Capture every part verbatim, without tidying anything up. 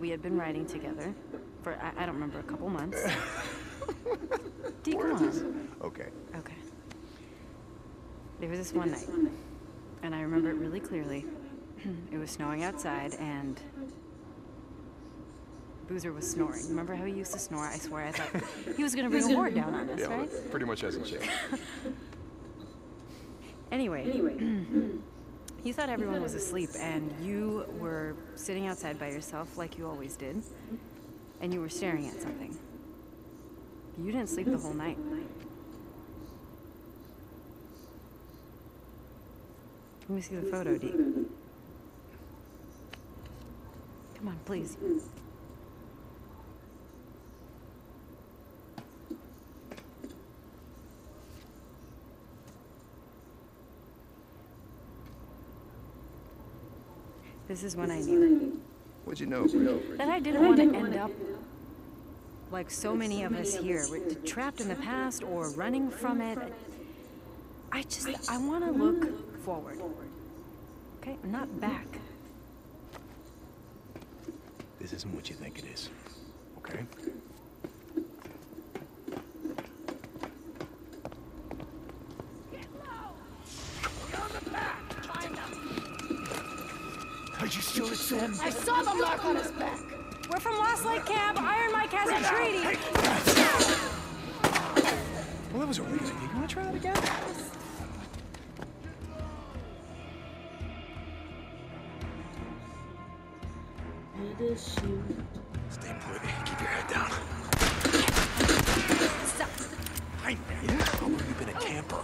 we had been riding together for, I, I don't remember, a couple months. D, come on. Okay. Okay. There was this one night, and I remember it really clearly. It was snowing outside, and Boozer was snoring. Remember how he used to snore? I swear I thought he was going to bring a horde down on us, Yeah, right? well, pretty much hasn't changed. Anyway, he thought everyone was asleep, and you were sitting outside by yourself like you always did, and you were staring at something. You didn't sleep the whole night. Let me see the photo, Dee. Come on, please. This is when I knew. What'd you know? That I didn't want to end up like so many of us here, with- trapped in the past or running from it. I just, I want to look forward. Okay? Not back. This isn't what you think it is. Okay? Are you sure it's them? I saw the mark on his back. We're from Lost Lake Cab. Iron Mike has a treaty. Well, that was a really good idea. You want to try that again? Stay put. Keep your head down. Stop. Hi, man. How long have you been a camper?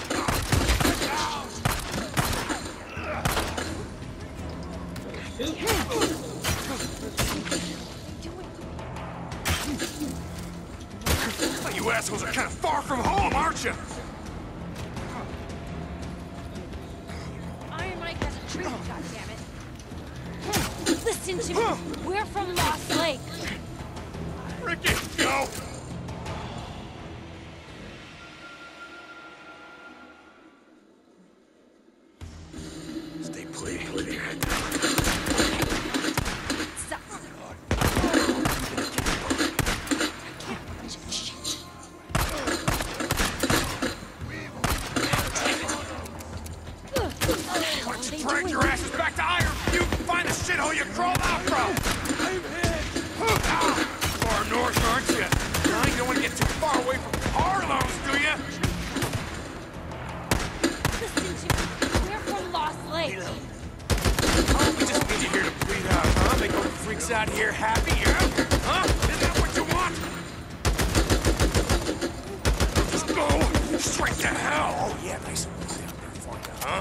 You assholes are kind of far from home, aren't you? Iron Mike has a treaty, goddammit. Listen to me. We're from Lost Lake. Ricky, go! Stay put. Keep your head down. Stop. Why don't you drag your asses back to Iron Butte and find the shithole you crawled out from? I'm hit. Far north, aren't you? Now you don't want to get too far away from Carlos, do you? Listen to me. We're from Lost Lake. Oh, we just need you here to bleed out, huh? Make all the freaks out here happy, yeah? Huh? Isn't that what you want? Just go straight to hell. Oh, yeah, nice and easy up there for you, huh?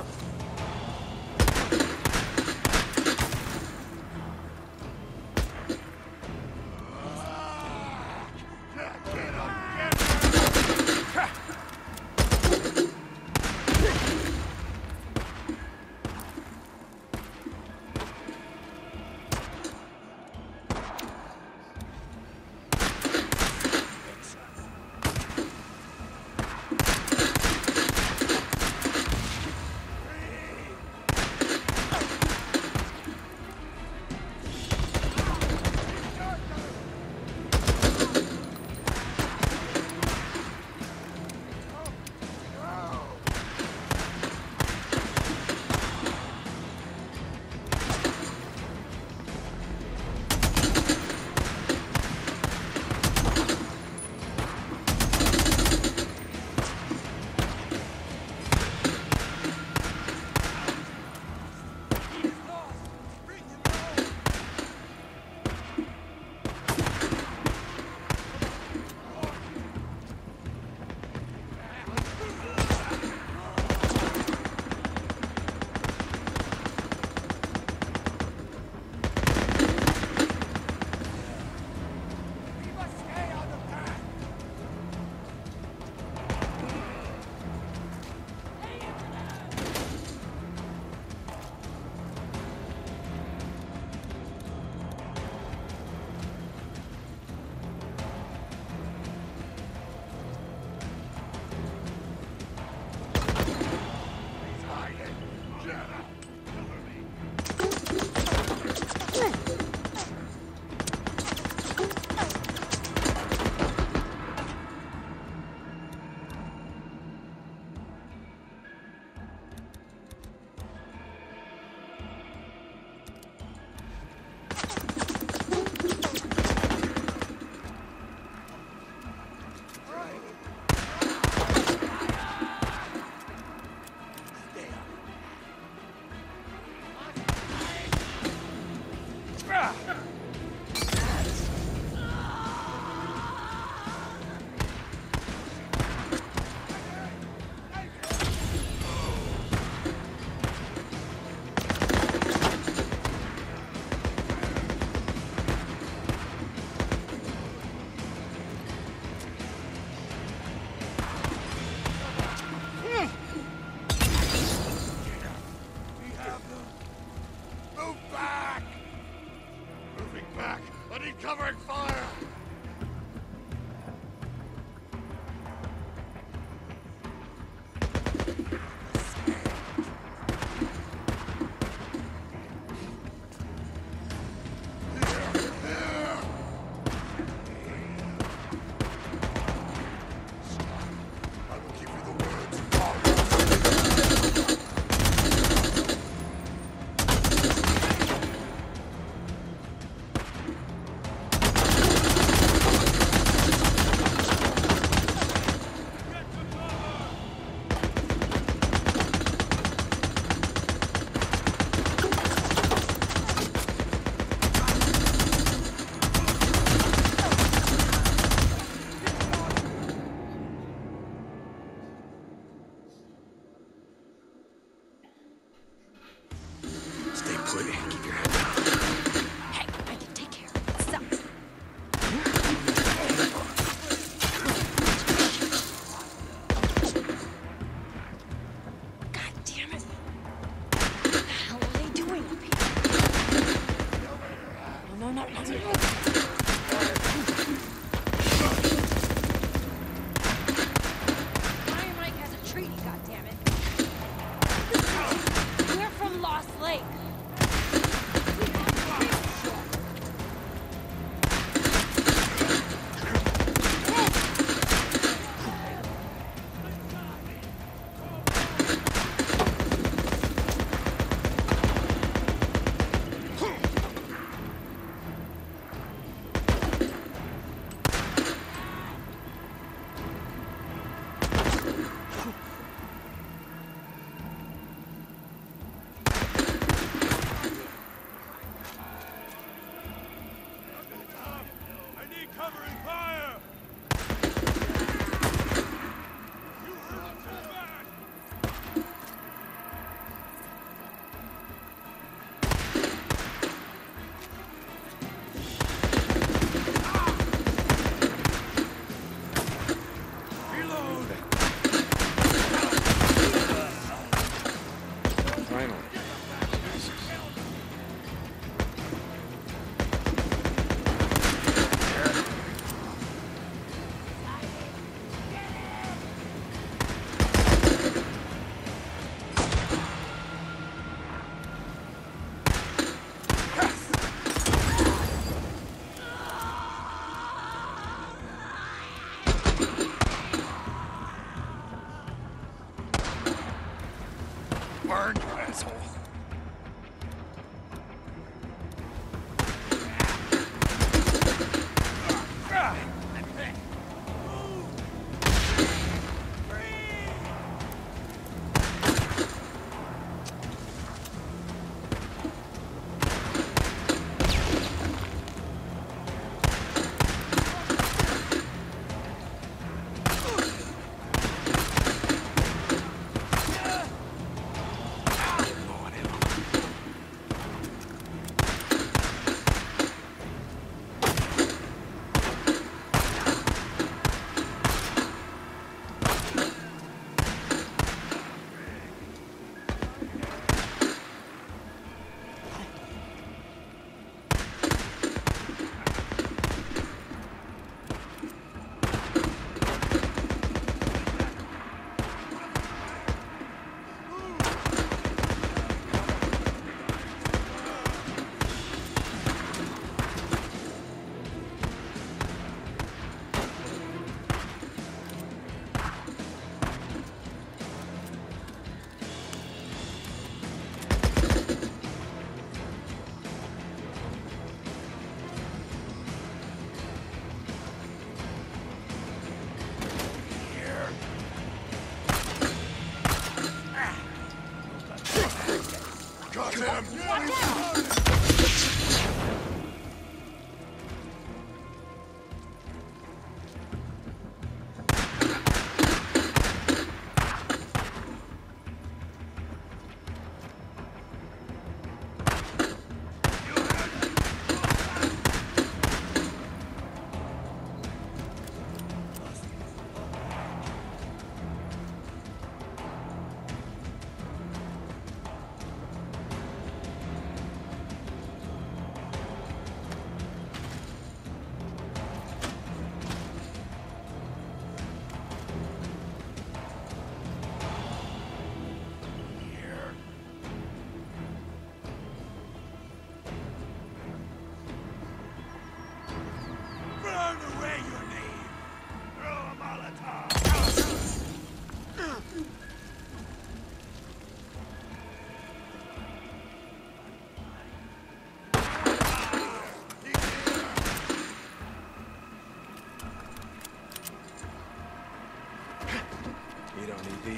Covering fire!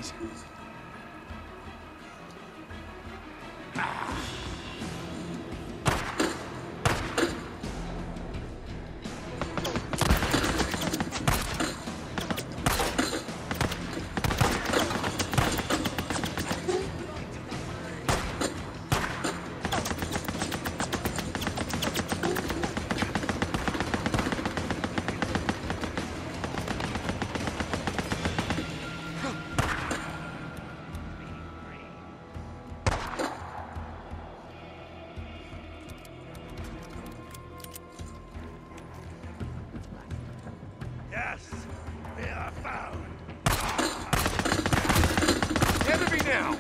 is. Ah. Yes, they are found. Gather me now.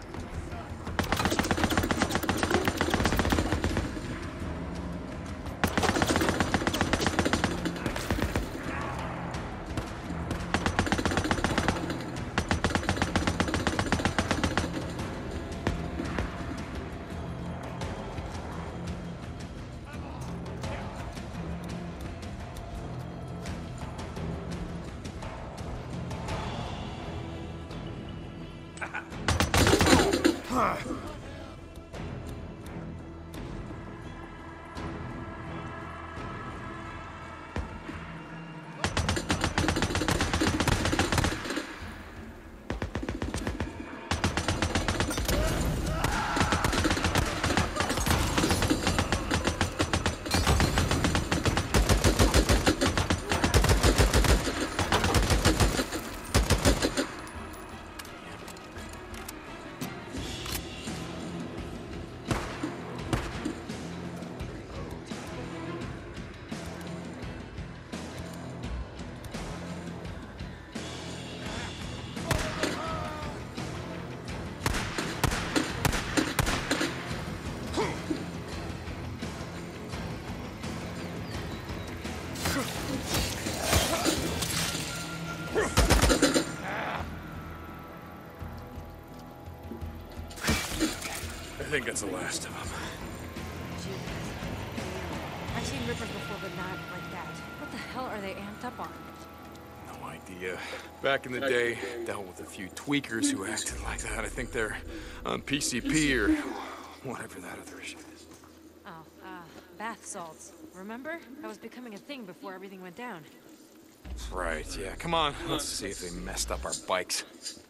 I think that's the last of them. I've seen Rippers before, but not like that. What the hell are they amped up on? No idea. Back in the day, dealt with a few tweakers who acted like that. I think they're on P C P or whatever that other shit is. Oh, uh, bath salts. Remember? That was becoming a thing before everything went down. Right, yeah. Come on, let's see if they messed up our bikes.